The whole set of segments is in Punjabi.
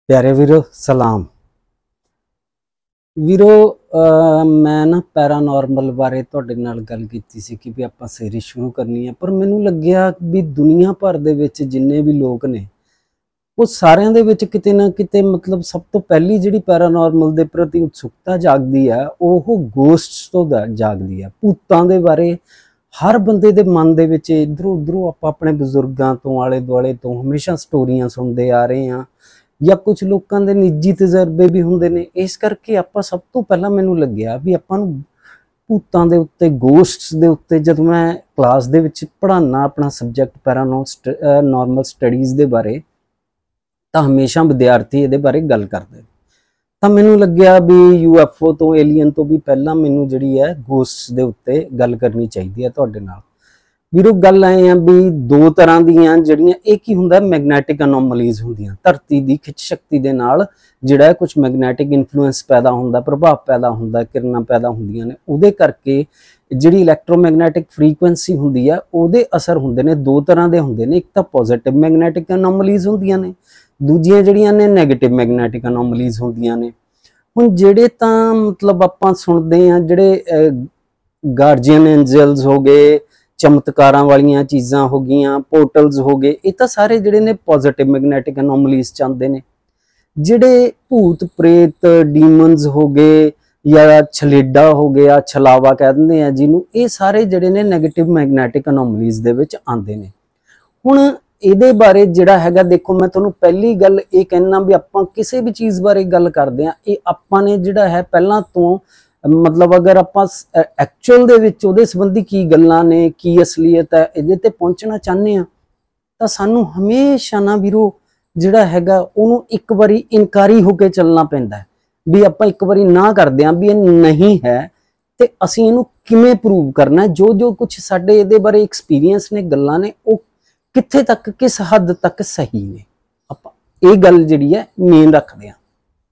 प्यारे वीरो सलाम वीरो। मैं ना पैरानॉर्मल बारे तुहाडे नाल गल कीती सी कि भी आपां सीरीज़ शुरू करनी है, पर मैनूं लग्गिया भी दुनिया भर दे विच जिन्ने भी लोग ने वो सारिਆਂ ਦੇ ਵਿੱਚ किते ना किते मतलब सब तो पहली जिहड़ी पैरानॉर्मल ਦੇ प्रति उत्सुकता जागदी है ਉਹ ਗੋਸਟਸ ਤੋਂ जागदी है। ਭੂਤਾਂ ਦੇ ਬਾਰੇ हर बंदे दे मन दे विच इधरों उधरों आपां अपने बजुर्गां तो आले दुआले तो हमेशा स्टोरियां सुनते आ रहे हैं या कुछ लोगों के निजी तजर्बे भी होंदे ने। इस करके आपां सब तो पहला मैनूं लग्गिया भी आपां नूं भूतां दे उत्ते गोस्ट्स दे उत्ते जद मैं क्लास दे विच पढ़ाना अपना सबजैक्ट पैरानॉर्मल स्टडीज़ दे बारे तो हमेशा विद्यार्थी इहदे बारे गल करदे। तो मैनूं लग्गिया भी UFO तो एलियन तो भी पहला मैनूं जिहड़ी है गोस्ट्स दे उत्ते गल करनी चाहिदी है तुहाडे नाल। वीरो गल आए हैं भी दो तरह दियां जिहड़ियां एक ही हुंदा मैगनैटिक अनोमलीज़ हुंदियां, धरती दी खिच शक्ति दे नाल जिहड़ा कुछ मैगनैटिक इन्फ्लुएंस पैदा हुंदा, प्रभाव पैदा हुंदा, किरणां पैदा हुंदियां ने, उहदे करके जिहड़ी इलैक्ट्रोमैगनैटिक फ्रीकुएंसी हुंदी है उहदे असर हुंदे ने। दो तरह दे हुंदे ने, एक तां पॉजिटिव मैगनैटिक अनोमलीज़ हुंदियां ने, दूजियां जिहड़ियां ने नैगेटिव मैगनैटिक अनोमलीज़ हुंदियां ने। हुण जिहड़े तां मतलब आपां सुणदे हां जिहड़े गार्जियन एंजल्स हो गए, चमत्कारां वालियां चीज़ां हो गईयां, पोर्टल्स हो गए, ये तो सारे जिहड़े ने पॉजिटिव मैगनैटिक अनोमलीज़ च आंदे ने। जिहड़े भूत प्रेत डीमनस हो गए या छलेडा हो गया, छलावा कह दिंदे आ जिन्हों, ये सारे जिहड़े ने नैगेटिव मैगनैटिक अनोमलीज़ दे विच आंदे ने। हुण ਇਹਦੇ ਬਾਰੇ ਜਿਹੜਾ ਹੈਗਾ देखो मैं ਤੁਹਾਨੂੰ ਪਹਿਲੀ ਗੱਲ ਇਹ ਕਹਿਣਾ ਵੀ ਆਪਾਂ ਕਿਸੇ ਵੀ ਚੀਜ਼ ਬਾਰੇ ਗੱਲ ਕਰਦੇ ਆ ਇਹ ਆਪਾਂ ਨੇ ਜਿਹੜਾ ਹੈ ਪਹਿਲਾਂ ਤੋਂ मतलब अगर ਆਪਾਂ ਐਕਚੁਅਲ ਦੇ ਵਿੱਚ ਉਹਦੇ ਸੰਬੰਧੀ ਕੀ ਗੱਲਾਂ ਨੇ, ਕੀ ਅਸਲੀਅਤ ਹੈ, ਇਹਦੇ ਤੇ ਪਹੁੰਚਣਾ ਚਾਹੁੰਦੇ ਆ ਤਾਂ ਸਾਨੂੰ ਹਮੇਸ਼ਾ ਨਾ ਵੀਰੋ ਜਿਹੜਾ ਹੈਗਾ ਉਹਨੂੰ ਇੱਕ ਵਾਰੀ ਇਨਕਾਰੀ ਹੋ ਕੇ ਚੱਲਣਾ ਪੈਂਦਾ ਵੀ ਆਪਾਂ ਇੱਕ ਵਾਰੀ ਨਾ ਕਰਦੇ ਆ ਵੀ ਇਹ ਨਹੀਂ ਹੈ ਤੇ ਅਸੀਂ ਇਹਨੂੰ ਕਿਵੇਂ ਪ੍ਰੂਵ ਕਰਨਾ। ਜੋ ਜੋ ਕੁਝ ਸਾਡੇ ਇਹਦੇ ਬਾਰੇ ਐਕਸਪੀਰੀਅੰਸ ਨੇ, ਗੱਲਾਂ ਨੇ, ਉਹ कित्थे तक किस हद तक सही ने, आपां ये गल जिहड़ी है मेन रखदे हां।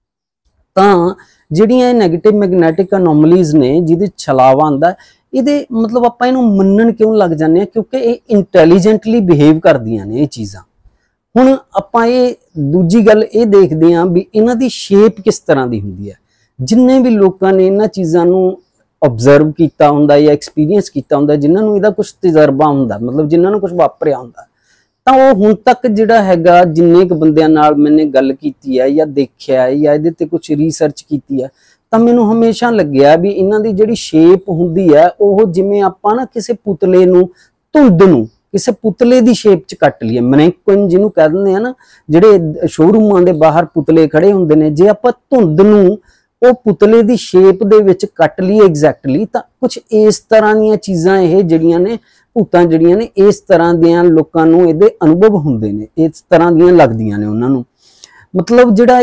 तां जिहड़ियां नैगेटिव मैगनैटिक अनोमलीज़ ने जिहदे छलावा आंदा इहदे मतलब आपां इहनूं मन्नण क्यों लग जांदे हां क्योंकि ये इंटैलीजेंटली बिहेव करदियां ने ये चीज़ां। हुण आपां ये दूजी गल ये देखदे हां भी इन्हां दी शेप किस तरह दी हुंदी है। जिन्ने भी लोकां ने इन्हां चीज़ां नूं ऑब्जर्व किया हुंदा या एक्सपीरियंस किया हुंदा, जिन्हां नूं इहदा कुछ तजर्बा हुंदा, मतलब जिन्हां नूं कुछ वापरिया हुंदा, ਤਾਂ ਉਹ ਹੁਣ ਤੱਕ ਜਿਹੜਾ ਹੈਗਾ ਜਿੰਨੇ ਕੁ ਬੰਦਿਆਂ ਨਾਲ ਮੈਨੇ ਗੱਲ ਕੀਤੀ ਹੈ ਜਾਂ ਦੇਖਿਆ ਹੈ ਜਾਂ ਇਹਦੇ ਤੇ ਕੁਝ ਰਿਸਰਚ ਕੀਤੀ ਹੈ ਤਾਂ ਮੈਨੂੰ ਹਮੇਸ਼ਾ ਲੱਗਿਆ ਵੀ ਇਹਨਾਂ ਦੀ ਜਿਹੜੀ ਸ਼ੇਪ ਹੁੰਦੀ ਹੈ ਉਹ ਜਿਵੇਂ ਆਪਾਂ ਨਾ ਕਿਸੇ ਪੁਤਲੇ ਨੂੰ ਧੁੰਦ ਨੂੰ ਕਿਸੇ ਪੁਤਲੇ ਦੀ ਸ਼ੇਪ 'ਚ ਕੱਟ ਲਈਏ, ਮੈਨੀਕੁਇਨ ਜਿਹਨੂੰ ਕਹਿ ਦਿੰਦੇ ਆ ਨਾ, ਜਿਹੜੇ ਸ਼ੋਰੂਮਾਂ ਦੇ ਬਾਹਰ ਪੁਤਲੇ ਖੜੇ ਹੁੰਦੇ ਨੇ, ਜੇ ਆਪਾਂ ਧੁੰਦ ਨੂੰ ਉਹ ਪੁਤਲੇ ਦੀ ਸ਼ੇਪ ਦੇ ਵਿੱਚ ਕੱਟ ਲਈਏ ਐਗਜ਼ੈਕਟਲੀ ਤਾਂ ਕੁਝ ਇਸ ਤਰ੍ਹਾਂ ਦੀਆਂ ਚੀਜ਼ਾਂ ਇਹ ਜਿਹੜੀਆਂ ਨੇ ਭੂਤਾਂ ਜਿਹੜੀਆਂ ਨੇ ਇਸ ਤਰ੍ਹਾਂ ਦੀਆਂ ਲੋਕਾਂ ਨੂੰ ਇਹਦੇ ਅਨੁਭਵ ਹੁੰਦੇ ਨੇ, ਇਸ ਤਰ੍ਹਾਂ ਦੀਆਂ ਲੱਗਦੀਆਂ ਨੇ ਉਹਨਾਂ ਨੂੰ। ਮਤਲਬ ਜਿਹੜਾ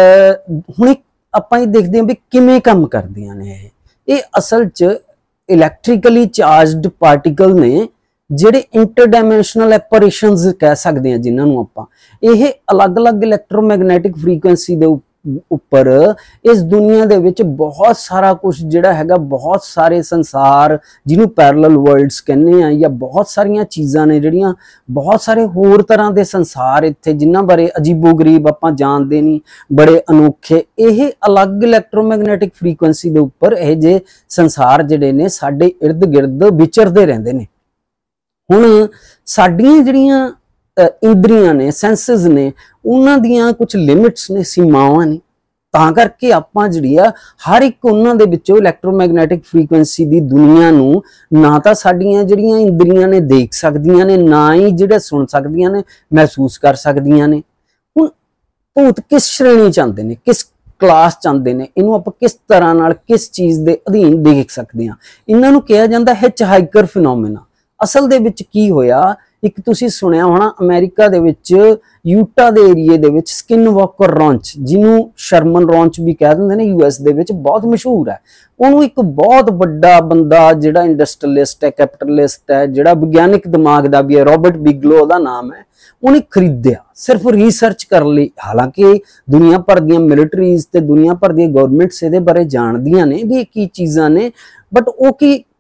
ਹੁਣ ਆਪਾਂ ਇਹ ਦੇਖਦੇ ਹਾਂ ਵੀ ਕਿਵੇਂ ਕੰਮ ਕਰਦੀਆਂ ਨੇ ਇਹ ਅਸਲ 'ਚ ਇਲੈਕਟ੍ਰੀਕਲੀ ਚਾਰਜਡ ਪਾਰਟੀਕਲ ਨੇ ਜਿਹੜੇ ਇੰਟਰਡਾਇਮੈਂਸ਼ਨਲ ਐਪਰੇਸ਼ਨਸ ਕਹਿ ਸਕਦੇ ਹਾਂ ਜਿਨ੍ਹਾਂ ਨੂੰ ਆਪਾਂ। ਇਹ ਅਲੱਗ-ਅਲੱਗ ਇਲੈਕਟ੍ਰੋਮੈਗਨੈਟਿਕ ਫ੍ਰੀਕੁਐਂਸੀ ਦੇ ਉੱਪਰ इस दुनिया दे विच बहुत सारा कुछ जिहड़ा हैगा, बहुत सारे संसार जिन्हों पैरलल वर्ल्ड्स कहने आ या बहुत सारिया चीज़ां ने जिहड़ियां बहुत सारे होर तरह के संसार इत्थे जिन्हां बारे अजीबो गरीब आपां जानदे नहीं, बड़े अनोखे। यह अलग इलैक्ट्रोमैगनैटिक फ्रीकुएंसी दे उप्पर यह जे संसार जिहड़े ने साडे इर्द गिर्द विचरदे रहिंदे ने। हुण साडीआं जिहड़ियां इंद्रियां ने, सेंसिस ने, उन्हां दियां कुछ लिमिट्स ने, सीमावां ने, तां करके आपां जिहड़ी आ हर एक उन्हां दे विचों इलैक्ट्रोमैगनैटिक फ्रीकुएंसी दी दुनिया नूं ना तां साडीआं जिहड़ियां इंद्रियां ने देख सकदियां ने, ना ही जिहड़े सुन सकदियां ने, महसूस कर सकदियां ने। हुण भूत किस श्रेणी च आंदे ने, किस क्लास च आंदे ने, इहनूं आपां किस तरह नाल किस चीज़ दे अधीन देख सकदे हां। इन्हां नूं कहा जांदा हिचहाइकर फिनोमेना। असल दे विच की होया, एक तुसीं सुनिया होना अमेरिका दे विच यूटा दे एरिए दे विच स्किन वॉकर रॉन्च, जिन्हों शर्मन रॉन्च भी कह दिंदे ने, US दे विच बहुत मशहूर है। उन्होंने एक बहुत बड़ा बंदा जिहड़ा इंडस्ट्रीलिस्ट है, कैपिटलिस्ट है, जिहड़ा विज्ञानिक दिमाग दा भी है, रॉबर्ट बिगलो दा नाम है, उन्हें खरीदिया सिर्फ रिसर्च कर ली। हालांकि दुनिया भर दी मिलिटरीज ते दुनिया भर दी गवर्नमेंट्स इहदे बारे जानदियां ने भी की चीज़ां ने, बट वो की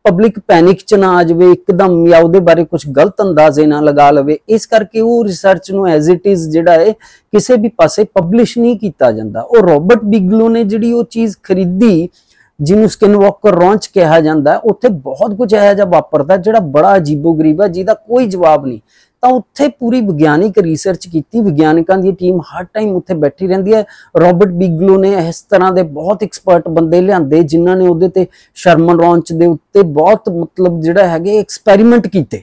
ਪਬਲਿਕ ਪੈਨਿਕ ਚ ਨਾ ਆ ਜਾਵੇ ਇੱਕਦਮ, ਜਾਂ ਉਹਦੇ ਬਾਰੇ ਕੁਝ ਗਲਤ ਅੰਦਾਜ਼ੇ ਨਾ ਲਗਾ ਲਵੇ। ਇਸ ਕਰਕੇ ਉਹ ਰਿਸਰਚ ਨੂੰ ਐਜ਼ ਇਟ ਇਜ਼ ਜਿਹੜਾ ਹੈ ਕਿਸੇ ਵੀ ਪਾਸੇ ਪਬਲਿਸ਼ ਨਹੀਂ ਕੀਤਾ ਜਾਂਦਾ। ਉਹ ਰੋਬਰਟ ਬਿਗਲੋ ਨੇ ਜਿਹੜੀ ਉਹ ਚੀਜ਼ ਖਰੀਦੀ ਜਿਹਨੂੰ ਸਕਿਨਵਾਕਰ ਰੌਂਚ ਕਿਹਾ ਜਾਂਦਾ, ਉੱਥੇ ਬਹੁਤ ਕੁਝ ਇਹੋ ਜਿਹਾ ਵਾਪਰਦਾ ਜਿਹੜਾ ਬੜਾ ਅਜੀਬੋ-ਗਰੀਬ ਹੈ, ਜਿਹਦਾ ਕੋਈ ਜਵਾਬ ਨਹੀਂ। ਤਾਂ ਉੱਥੇ ਪੂਰੀ ਵਿਗਿਆਨਿਕ ਰਿਸਰਚ ਕੀਤੀ, ਵਿਗਿਆਨਿਕਾਂ ਦੀ ਟੀਮ ਹਰ ਟਾਈਮ ਉੱਥੇ ਬੈਠੀ ਰਹਿੰਦੀ ਹੈ। ਰੋਬਰਟ ਬਿਗਲੋ ਨੇ ਇਸ ਤਰ੍ਹਾਂ ਦੇ ਬਹੁਤ ਐਕਸਪਰਟ ਬੰਦੇ ਲਿਆਂਦੇ ਜਿਨ੍ਹਾਂ ਨੇ ਉਹਦੇ ਤੇ ਸ਼ਰਮਨ ਰੌਂਚ ਦੇ ਉੱਤੇ ਬਹੁਤ ਮਤਲਬ ਜਿਹੜਾ ਹੈਗੇ ਐਕਸਪੈਰੀਮੈਂਟ ਕੀਤੇ।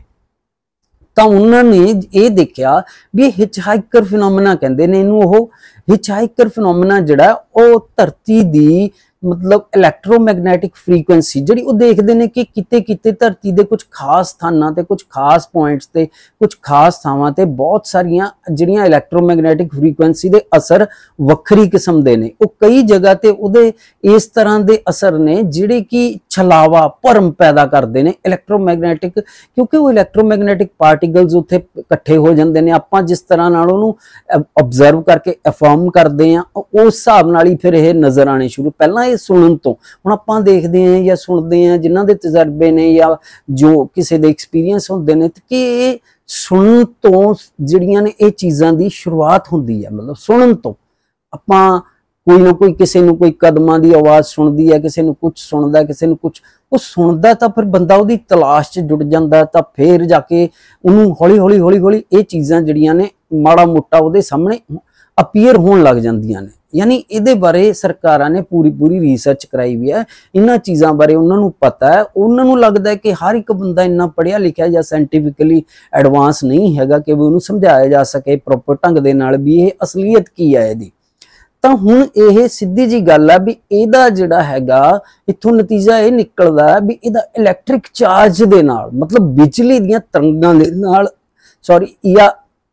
ਤਾਂ ਉਹਨਾਂ ਨੇ ਇਹ ਦੇਖਿਆ ਵੀ ਇਹ ਹਿਚਹਾਈਕਰ ਫਿਨੋਮੇਨਾ ਕਹਿੰਦੇ ਨੇ ਇਹਨੂੰ। ਉਹ ਹਿਚਹਾਈਕਰ ਫਿਨੋਮੇਨਾ ਜਿਹੜਾ ਉਹ ਧਰਤੀ ਦੀ ਮਤਲਬ ਇਲੈਕਟ੍ਰੋਮੈਗਨੈਟਿਕ ਫ੍ਰੀਕੁਐਂਸੀ ਜਿਹੜੀ ਉਹ ਦੇਖਦੇ ਨੇ ਕਿ ਕਿਤੇ ਕਿਤੇ ਧਰਤੀ ਦੇ ਕੁਝ ਖਾਸ ਸਥਾਨਾਂ ਤੇ, ਕੁਝ ਖਾਸ ਪੁਆਇੰਟਸ ਤੇ, ਕੁਝ ਖਾਸ ਥਾਵਾਂ ਤੇ ਬਹੁਤ ਸਾਰੀਆਂ ਜਿਹੜੀਆਂ ਇਲੈਕਟ੍ਰੋਮੈਗਨੈਟਿਕ ਫ੍ਰੀਕੁਐਂਸੀ ਦੇ ਅਸਰ ਵੱਖਰੀ ਕਿਸਮ ਦੇ ਨੇ। ਉਹ ਕਈ ਜਗ੍ਹਾ ਤੇ ਉਹਦੇ ਇਸ ਤਰ੍ਹਾਂ ਦੇ ਅਸਰ ਨੇ ਜਿਹੜੇ ਕਿ ਛਲਾਵਾ ਭਰਮ ਪੈਦਾ ਕਰਦੇ ਨੇ ਇਲੈਕਟ੍ਰੋਮੈਗਨੈਟਿਕ, ਕਿਉਂਕਿ ਉਹ ਇਲੈਕਟ੍ਰੋਮੈਗਨੈਟਿਕ ਪਾਰਟੀਕਲਸ ਉੱਥੇ ਇਕੱਠੇ ਹੋ ਜਾਂਦੇ ਨੇ। ਆਪਾਂ ਜਿਸ ਤਰ੍ਹਾਂ ਨਾਲ ਉਹਨੂੰ ਆਬਜ਼ਰਵ ਕਰਕੇ ਅਫਰਮ ਕਰਦੇ ਆ ਉਸ ਹਿਸਾਬ ਨਾਲ ਹੀ ਫਿਰ ਇਹ ਨਜ਼ਰ ਆਣੇ ਸ਼ੁਰੂ। ਪਹਿਲਾਂ ਸੁਣਨ ਤੋਂ, ਹੁਣ ਆਪਾਂ ਦੇਖਦੇ ਆਂ ਜਾਂ ਸੁਣਦੇ ਆਂ ਜਿਨ੍ਹਾਂ ਦੇ ਤਜਰਬੇ ਨੇ ਜਾਂ ਜੋ ਕਿਸੇ ਦੇ ਐਕਸਪੀਰੀਅੰਸ ਹੁੰਦੇ ਨੇ ਕਿ ਇਹ ਸੁਣਨ ਤੋਂ ਜਿਹੜੀਆਂ ਨੇ ਇਹ ਚੀਜ਼ਾਂ ਦੀ ਸ਼ੁਰੂਆਤ ਹੁੰਦੀ ਹੈ। ਮਤਲਬ ਸੁਣਨ ਤੋਂ ਆਪਾਂ ਕੋਈ ਨਾ ਕੋਈ ਕਿਸੇ ਨੂੰ ਕੋਈ ਕਦਮਾਂ ਦੀ ਆਵਾਜ਼ ਸੁਣਦੀ ਹੈ, ਕਿਸੇ ਨੂੰ ਕੁਝ ਸੁਣਦਾ, ਕਿਸੇ ਨੂੰ ਕੁਝ ਉਹ ਸੁਣਦਾ, ਤਾਂ ਫਿਰ ਬੰਦਾ ਉਹਦੀ ਤਲਾਸ਼ 'ਚ ਜੁੜ ਜਾਂਦਾ। ਤਾਂ ਫਿਰ ਜਾ ਕੇ ਉਹਨੂੰ ਹੌਲੀ ਹੌਲੀ ਇਹ ਚੀਜ਼ਾਂ ਜਿਹੜੀਆਂ ਨੇ ਮਾੜਾ ਮੋਟਾ ਉਹਦੇ ਸਾਹਮਣੇ ਅਪੀਅਰ ਹੋਣ ਲੱਗ ਜਾਂਦੀਆਂ ਨੇ। यानी ਇਹਦੇ ਬਾਰੇ ਸਰਕਾਰਾਂ ਨੇ ਪੂਰੀ ਰਿਸਰਚ ਕਰਾਈ ਵੀ ਹੈ, ਇਹਨਾਂ ਚੀਜ਼ਾਂ ਬਾਰੇ ਉਹਨਾਂ ਨੂੰ ਪਤਾ ਹੈ। ਉਹਨਾਂ ਨੂੰ ਲੱਗਦਾ ਹੈ ਕਿ ਹਰ ਇੱਕ ਬੰਦਾ ਇੰਨਾ ਪੜ੍ਹਿਆ ਲਿਖਿਆ ਜਾਂ ਸਾਇੰਟੀਫਿਕਲੀ ਐਡਵਾਂਸ ਨਹੀਂ ਹੈਗਾ ਕਿ ਉਹਨੂੰ ਸਮਝਾਇਆ ਜਾ ਸਕੇ ਪ੍ਰੋਪਰ ਢੰਗ ਦੇ ਨਾਲ ਵੀ ਇਹ ਅਸਲੀਅਤ ਕੀ ਹੈ ਇਹਦੀ। ਤਾਂ ਹੁਣ ਇਹ ਸਿੱਧੀ ਜੀ ਗੱਲ ਆ ਵੀ ਇਹਦਾ ਜਿਹੜਾ ਹੈਗਾ ਇੱਥੋਂ ਨਤੀਜਾ ਇਹ ਨਿਕਲਦਾ ਵੀ ਇਹਦਾ ਇਲੈਕਟ੍ਰਿਕ ਚਾਰਜ ਦੇ ਨਾਲ, ਮਤਲਬ ਬਿਜਲੀ ਦੀਆਂ ਤਰੰਗਾਂ ਦੇ ਨਾਲ, ਸੌਰੀ ਜਾਂ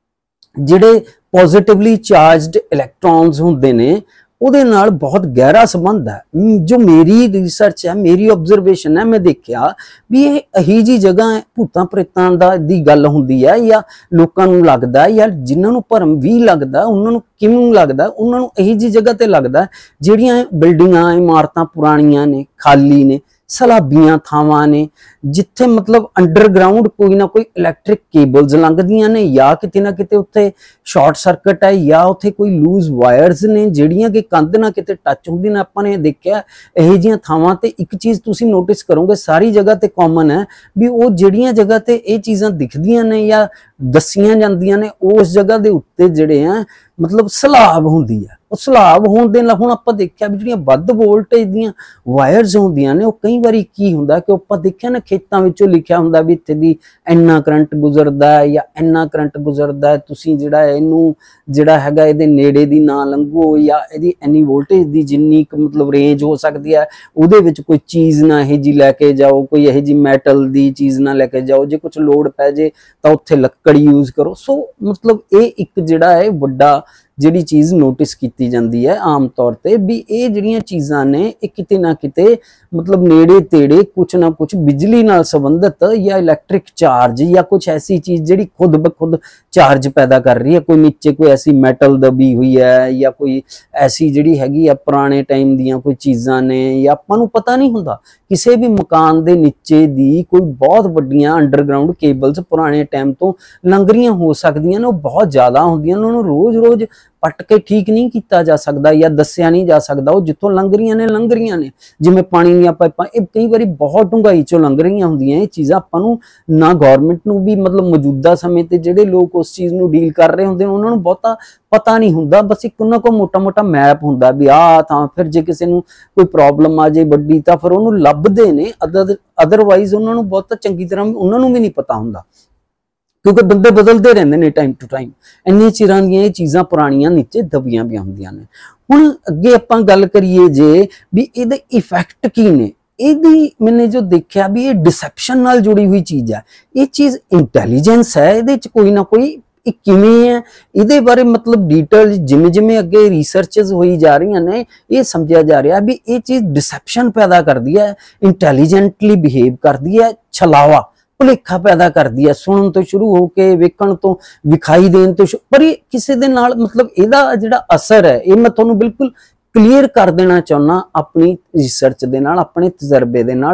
ਜਿਹੜੇ ਪੋਜ਼ਿਟਿਵਲੀ ਚਾਰਜਡ ਇਲੈਕਟ੍ਰॉन्स ਹੁੰਦੇ ਨੇ ਉਹਦੇ ਨਾਲ ਬਹੁਤ ਗਹਿਰਾ ਸੰਬੰਧ ਹੈ। ਜੋ ਮੇਰੀ ਰਿਸਰਚ ਹੈ, ਮੇਰੀ ਆਬਜ਼ਰਵੇਸ਼ਨ ਹੈ, ਮੈਂ ਦੇਖਿਆ ਵੀ ਇਹ ਅਹੀ ਜੀ ਜਗ੍ਹਾ ਹੈ, ਭੂਤਾਂ ਪ੍ਰੇਤਾਂ ਦਾ ਦੀ ਗੱਲ ਹੁੰਦੀ ਹੈ ਜਾਂ ਲੋਕਾਂ ਨੂੰ ਲੱਗਦਾ ਜਾਂ ਜਿਨ੍ਹਾਂ ਨੂੰ ਭਰਮ ਵੀ ਲੱਗਦਾ ਉਹਨਾਂ ਨੂੰ ਕਿਉਂ ਲੱਗਦਾ, ਉਹਨਾਂ ਨੂੰ ਅਹੀ ਜੀ ਜਗ੍ਹਾ ਤੇ ਲੱਗਦਾ ਜਿਹੜੀਆਂ ਬਿਲਡਿੰਗਾਂ ਇਮਾਰਤਾਂ ਪੁਰਾਣੀਆਂ ਨੇ, ਖਾਲੀ ਨੇ, ਸਲਾਬੀਆਂ ਥਾਵਾਂ ਨੇ ਜਿੱਥੇ ਮਤਲਬ ਅੰਡਰਗਰਾਉਂਡ ਕੋਈ ਨਾ ਕੋਈ ਇਲੈਕਟ੍ਰਿਕ ਕੇਬਲਸ ਲੰਘਦੀਆਂ ਨੇ ਜਾਂ ਕਿਤੇ ਨਾ ਕਿਤੇ ਉੱਥੇ ਸ਼ਾਰਟ ਸਰਕਟ ਹੈ ਜਾਂ ਉੱਥੇ ਕੋਈ ਲੂਜ਼ ਵਾਇਰਸ ਨੇ ਜਿਹੜੀਆਂ ਕਿ ਕੰਧ ਨਾਲ ਕਿਤੇ ਟੱਚ ਹੁੰਦੀ ਨੇ। ਆਪਾਂ ਨੇ ਦੇਖਿਆ ਇਹੋ ਜਿਹੀਆਂ ਥਾਵਾਂ ਤੇ ਇੱਕ ਚੀਜ਼ ਤੁਸੀਂ ਨੋਟਿਸ ਕਰੋਗੇ ਸਾਰੀ ਜਗ੍ਹਾ ਤੇ ਕਾਮਨ ਹੈ ਵੀ ਉਹ ਜਿਹੜੀਆਂ ਜਗ੍ਹਾ ਤੇ ਇਹ ਚੀਜ਼ਾਂ ਦਿਖਦੀਆਂ ਨੇ ਜਾਂ ਦੱਸੀਆਂ ਜਾਂਦੀਆਂ ਨੇ ਉਸ ਜਗ੍ਹਾ ਦੇ ਉੱਤੇ ਜਿਹੜੇ ਆ ਮਤਲਬ ਸਲਾਬ ਹੁੰਦੀ ਹੈ। ਉਹ ਸਲਾਬ ਹੋਣ ਦੇ ਨਾਲ ਹੁਣ ਆਪਾਂ ਦੇਖਿਆ ਵੀ ਜਿਹੜੀਆਂ ਵੱਧ ਵੋਲਟੇਜ ਦੀਆਂ ਵਾਇਰਸ ਹੁੰਦੀਆਂ ਨੇ ਉਹ ਕਈ ਵਾਰੀ ਕੀ ਹੁੰਦਾ ਕਿ ਆਪਾਂ ਦੇਖਿਆ ਨਾ ਖੇਤਾਂ ਵਿੱਚੋਂ ਲਿਖਿਆ ਹੁੰਦਾ ਵੀ ਇੱਥੇ ਦੀ ਇੰਨਾ ਕਰੰਟ ਗੁਜ਼ਰਦਾ ਹੈ ਜਾਂ ਇੰਨਾ ਕਰੰਟ ਗੁਜ਼ਰਦਾ ਹੈ, ਤੁਸੀਂ ਜਿਹੜਾ ਇਹਨੂੰ ਜਿਹੜਾ ਹੈਗਾ ਇਹਦੇ ਨੇੜੇ ਦੀ ਨਾ ਲੰਘੋ ਜਾਂ ਇਹਦੀ ਇੰਨੀ ਵੋਲਟੇਜ ਦੀ ਜਿੰਨੀ ਮਤਲਬ ਰੇਂਜ ਹੋ ਸਕਦੀ ਹੈ ਉਹਦੇ ਵਿੱਚ ਕੋਈ ਚੀਜ਼ ਨਾ ਇਹ ਜੀ ਲੈ ਕੇ ਜਾਓ, ਕੋਈ ਇਹ ਜੀ ਮੈਟਲ ਦੀ ਚੀਜ਼ ਨਾ ਲੈ ਕੇ ਜਾਓ, ਜੇ ਕੁਝ ਲੋੜ ਪੈ ਜੇ ਤਾਂ ਉੱਥੇ ਲੱਕੜ ਯੂਜ਼ ਕਰੋ। ਸੋ ਮਤਲਬ ਇਹ ਇੱਕ ਜਿਹੜਾ ਹੈ ਵੱਡਾ ਜਿਹੜੀ ਚੀਜ਼ ਨੋਟਿਸ ਕੀਤੀ ਜਾਂਦੀ ਹੈ ਆਮ ਤੌਰ ਤੇ ਵੀ ਇਹ ਜਿਹੜੀਆਂ ਚੀਜ਼ਾਂ ਨੇ ਇਹ ਕਿਤੇ ਨਾ ਕਿਤੇ ਮਤਲਬ ਨੇੜੇ ਤੇੜੇ ਕੁਛ ਨਾ ਕੁਛ ਬਿਜਲੀ ਨਾਲ ਸੰਬੰਧਿਤ ਜਾਂ ਇਲੈਕਟ੍ਰਿਕ ਚਾਰਜ ਜਾਂ ਕੁਛ ਐਸੀ ਚੀਜ਼ ਜਿਹੜੀ खुद ब खुद ਚਾਰਜ ਪੈਦਾ ਕਰ ਰਹੀ ਹੈ। ਕੋਈ ਨੀਚੇ ਕੋਈ ਐਸੀ ਮੈਟਲ ਦਬੀ ਹੋਈ ਹੈ ਜਾਂ ਕੋਈ ਐਸੀ ਜਿਹੜੀ ਹੈਗੀ ਆ ਪੁਰਾਣੇ ਟਾਈਮ ਦੀਆਂ ਕੋਈ ਚੀਜ਼ਾਂ ਨੇ ਜਾਂ ਆਪਾਂ ਨੂੰ ਪਤਾ ਨਹੀਂ ਹੁੰਦਾ ਕਿਸੇ ਵੀ ਮਕਾਨ ਦੇ ਨੀਚੇ ਦੀ ਕੋਈ ਬਹੁਤ ਵੱਡੀਆਂ ਅੰਡਰਗਰਾਉਂਡ ਕੇਬਲਸ ਪੁਰਾਣੇ ਟਾਈਮ ਤੋਂ ਲੰਘ ਰਹੀਆਂ ਹੋ ਸਕਦੀਆਂ ਨੇ। ਉਹ ਬਹੁਤ ਜ਼ਿਆਦਾ ਹੁੰਦੀਆਂ ਨੇ, ਉਹਨਾਂ ਨੂੰ ਰੋਜ਼-ਰੋਜ਼ ਪੱਟ ਕੇ ਠੀਕ ਨਹੀਂ ਕੀਤਾ ਜਾ ਸਕਦਾ ਜਾਂ ਦੱਸਿਆ ਨਹੀਂ ਜਾ ਸਕਦਾ। ਉਹ ਜਿੱਥੋਂ ਲੰਘ ਰਹੀਆਂ ਨੇ ਜਿਵੇਂ ਪਾਣੀ ਦੀਆਂ ਪਾਈਪਾਂ ਇਹ ਕਈ ਵਾਰੀ ਬਹੁਤ ਡੂੰਘਾਈ ਚੋਂ ਲੰਘ ਰਹੀਆਂ ਹੁੰਦੀਆਂ। ਇਹ ਚੀਜ਼ਾਂ ਆਪਾਂ ਨੂੰ ਨਾ ਗਵਰਨਮੈਂਟ ਨੂੰ ਵੀ ਮਤਲਬ ਮੌਜੂਦਾ ਸਮੇਂ ਤੇ ਜਿਹੜੇ ਲੋਕ ਉਸ ਚੀਜ਼ ਨੂੰ ਡੀਲ ਕਰ ਰਹੇ ਹੁੰਦੇ ਨੇ ਉਹਨਾਂ ਨੂੰ ਬਹੁਤਾ ਪਤਾ ਨਹੀਂ ਹੁੰਦਾ। ਬਸ ਇੱਕ ਉਹਨਾਂ ਕੋਲ ਮੋਟਾ-ਮੋਟਾ ਮੈਪ ਹੁੰਦਾ ਵੀ ਆਹ ਥਾਂ, ਫਿਰ ਜੇ ਕਿਸੇ ਨੂੰ ਕੋਈ ਪ੍ਰੋਬਲਮ ਆ ਜੇ ਵੱਡੀ ਤਾਂ ਫਿਰ ਉਹਨੂੰ ਲੱਭਦੇ ਨੇ, ਅਦਰਵਾਈਜ਼ ਉਹਨਾਂ ਨੂੰ ਬਹੁਤ ਚੰਗੀ ਤਰ੍ਹਾਂ ਉਹਨਾਂ ਨੂੰ ਵੀ ਨਹੀਂ ਪਤਾ ਹੁੰਦਾ ਕਿਉਂਕਿ ਬੰਦੇ ਬਦਲਦੇ ਰਹਿੰਦੇ ਨੇ ਟਾਈਮ ਟੂ ਟਾਈਮ। ਇੰਨੇ ਚਿਰਾਂ ਦੀਆਂ ਇਹ ਚੀਜ਼ਾਂ ਪੁਰਾਣੀਆਂ ਨੀਚੇ ਦਬੀਆਂ ਵੀ ਹੁੰਦੀਆਂ ਨੇ। ਹੁਣ ਅੱਗੇ ਆਪਾਂ ਗੱਲ ਕਰੀਏ ਜੇ ਵੀ ਇਹਦੇ ਇਫੈਕਟ ਕੀ ਨੇ। ਇਹਦੀ ਮੈਨੇ ਜੋ ਦੇਖਿਆ ਵੀ ਇਹ ਡਿਸੈਪਸ਼ਨ ਨਾਲ ਜੁੜੀ ਹੋਈ ਚੀਜ਼ ਹੈ। ਇਹ ਚੀਜ਼ ਇੰਟੈਲੀਜੈਂਸ ਹੈ, ਇਹਦੇ ਚ ਕੋਈ ਨਾ ਕੋਈ ਇਹ ਕਿਵੇਂ ਹੈ ਇਹਦੇ ਬਾਰੇ ਮਤਲਬ ਡਿਟੇਲ ਜਿਵੇਂ ਅੱਗੇ ਰਿਸਰਚਸ ਹੋਈ ਜਾ ਰਹੀਆਂ ਨੇ ਇਹ ਸਮਝਿਆ ਜਾ ਰਿਹਾ ਵੀ ਇਹ ਚੀਜ਼ ਡਿਸੈਪਸ਼ਨ ਪੈਦਾ ਕਰਦੀ ਹੈ, ਇੰਟੈਲੀਜੈਂਟਲੀ ਬਿਹੇਵ ਕਰਦੀ ਹੈ, ਛਲਾਵਾ ਭੁਲੇਖਾ ਪੈਦਾ ਕਰਦੀ ਹੈ ਸੁਣਨ ਤੋਂ ਸ਼ੁਰੂ ਹੋ ਕੇ ਵੇਖਣ ਤੋਂ ਵਿਖਾਈ ਦੇਣ ਤੋਂ। ਪਰ ਇਹ ਕਿਸੇ ਦੇ ਨਾਲ ਮਤਲਬ ਇਹਦਾ ਜਿਹੜਾ ਅਸਰ ਹੈ ਇਹ ਮੈਂ ਤੁਹਾਨੂੰ ਬਿਲਕੁਲ ਕਲੀਅਰ ਕਰ ਦੇਣਾ ਚਾਹੁੰਦਾ ਆਪਣੀ ਰਿਸਰਚ ਦੇ ਨਾਲ, ਆਪਣੇ ਤਜਰਬੇ ਦੇ ਨਾਲ